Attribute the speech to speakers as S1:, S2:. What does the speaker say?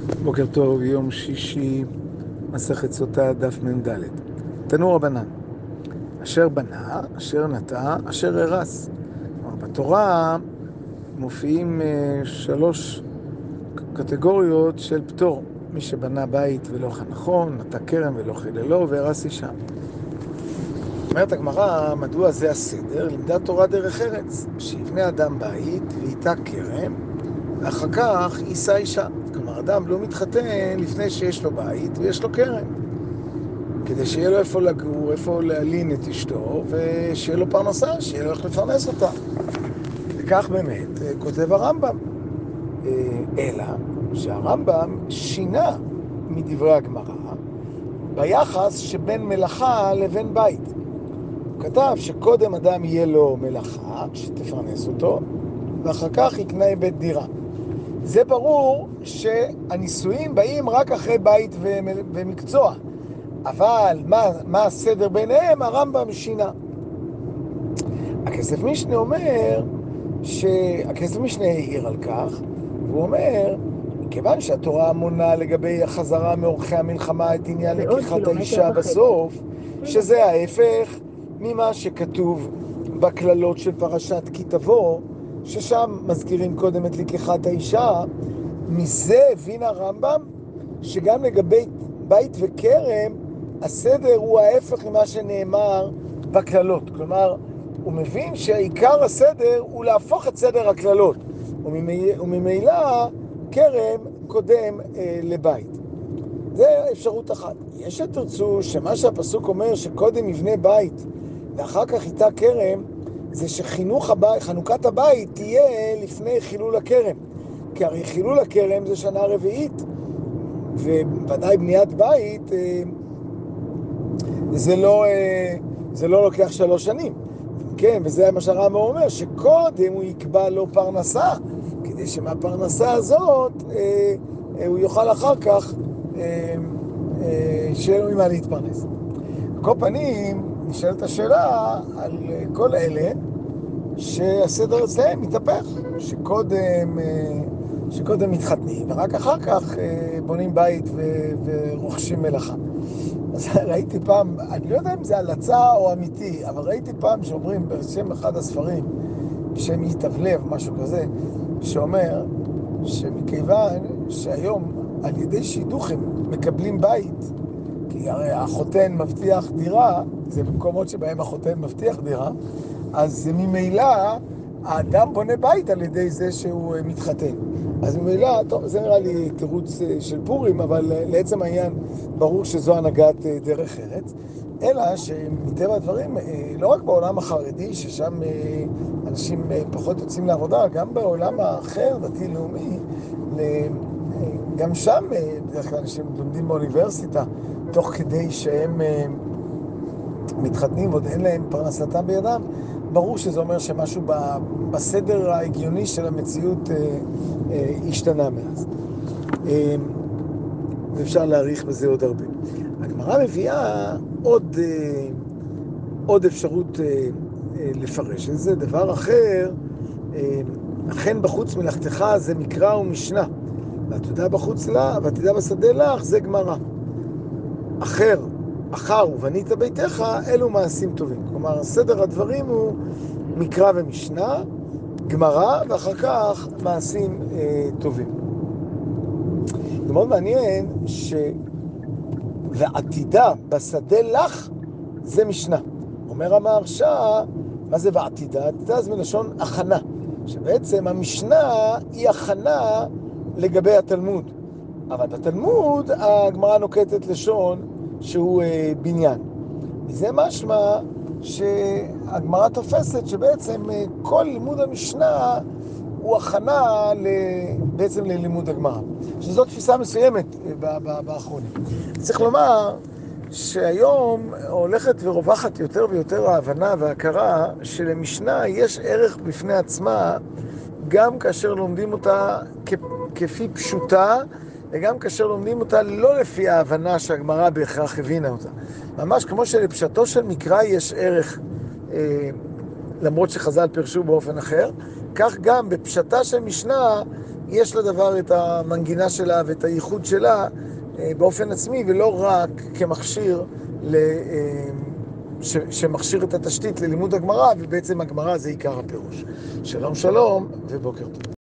S1: בוקר טוב, יום שישי, מסכת סוטה, דף מ"ד. תנו רבנן, אשר בנה, אשר נטע, אשר הרס. כלומר, בתורה מופיעים שלוש קטגוריות של פטור. מי שבנה בית ולא חנכון, נטע כרם ולא חיללו, והרס אישה. אומרת הגמרא, מדוע זה הסדר? לימדה תורה דרך ארץ, שיבנה אדם בית וייטע כרם, ואחר כך יישא אישה. כלומר, אדם לא מתחתן לפני שיש לו בית ויש לו כרם, כדי שיהיה לו איפה לגור, איפה להלין את אשתו, ושיהיה לו פרנסה, שיהיה לו איך לפרנס אותה. וכך באמת כותב הרמב"ם. אלא שהרמב"ם שינה מדברי הגמרא ביחס שבין מלאכה לבין בית. הוא כתב שקודם אדם יהיה לו מלאכה שתפרנס אותו, ואחר כך יקנה בית דירה. זה ברור שהנישואים באים רק אחרי בית ומקצוע, אבל מה הסדר ביניהם? הרמב"ם שינה. הכסף משנה אומר שהכסף משנה העיר על כך, והוא אומר, כיוון שהתורה מונה לגבי החזרה מאורחי המלחמה את עניין לקיחת האישה בסוף, שזה ההפך ממה שכתוב בכללות של פרשת כי תבוא, ששם מזכירים קודם את לקיחת האישה. מזה הבין הרמב"ם שגם לגבי בית וכרם הסדר הוא ההפך ממה שנאמר בכללות. כלומר, הוא מבין שהעיקר הסדר הוא להפוך את סדר הכללות, וממילא כרם קודם לבית. זה אפשרות אחת. יש שתרצו שמה שהפסוק אומר שקודם יבנה בית ואחר כך ייטע כרם, זה שחנוכת הבית תהיה לפני חילול הכרם. כי הרי חילול הכרם זה שנה רביעית, וודאי בניית בית זה לא לוקח 3 שנים. כן, וזה מה שהרמב"ם אומר, שקודם הוא יקבע לו פרנסה, כדי שמהפרנסה הזאת הוא יוכל אחר כך שיהיה לו ממה להתפרנס. על כל פנים, נשאלת השאלה על כל אלה שהסדר אצלהם מתהפך, שקודם מתחתנים, ורק אחר כך בונים בית ורוכשים מלאכה. אז ראיתי פעם, אני לא יודע אם זה הלצה או אמיתי, אבל ראיתי פעם שאומרים בשם אחד הספרים, בשם יתבלב, משהו כזה, שאומר שמכיוון שהיום על ידי שידוכים מקבלים בית, כי הרי החותן מבטיח דירה, זה במקומות שבהם החותן מבטיח דירה, אז ממילא האדם בונה בית על ידי זה שהוא מתחתן. אז ממילא, טוב, זה נראה לי תירוץ של פורים, אבל לעצם העניין ברור שזו הנהגת דרך ארץ, אלא שמטבע הדברים, לא רק בעולם החרדי, ששם אנשים פחות יוצאים לעבודה, גם בעולם האחר, דתי-לאומי, גם שם בדרך כלל אנשים לומדים באוניברסיטה, תוך כדי שהם מתחתנים ועוד אין להם פרנסתם בידם, ברור שזה אומר שמשהו בסדר ההגיוני של המציאות השתנה מאז. ואפשר להעריך בזה עוד הרבה. הגמרא מביאה עוד אפשרות לפרש את זה. דבר אחר, אכן בחוץ מלאכתך זה מקרא ומשנה, ועתודה בחוץ לה, ועתידה בשדה לך, זה גמרא. אחר ובנית ביתך, אלו מעשים טובים. כלומר, סדר הדברים הוא מקרא ומשנה, גמרא, ואחר כך מעשים טובים. זה מאוד מעניין ועתידה בשדה לך זה משנה. אומר המהרש"א, מה זה ועתידה? עתידה זה מלשון הכנה, שבעצם המשנה היא הכנה לגבי התלמוד. אבל בתלמוד הגמרא נוקטת לשון שהוא בניין. וזה משמע שהגמרא תופסת שבעצם כל לימוד המשנה הוא הכנה בעצם ללימוד הגמרא. שזו תפיסה מסוימת באחרונים. צריך לומר שהיום הולכת ורווחת יותר ויותר ההבנה וההכרה שלמשנה יש ערך בפני עצמה, גם כאשר לומדים אותה כפי פשוטה, וגם כאשר לומדים אותה לא לפי ההבנה שהגמרא בהכרח הבינה אותה. ממש כמו שלפשטו של מקרא יש ערך, למרות שחז"ל פרשו באופן אחר, כך גם בפשטה של משנה יש לדבר את המנגינה שלה ואת הייחוד שלה באופן עצמי, ולא רק כמכשיר שמכשיר את התשתית ללימוד הגמרא, ובעצם הגמרא זה עיקר הפירוש. שלום שלום ובוקר טוב.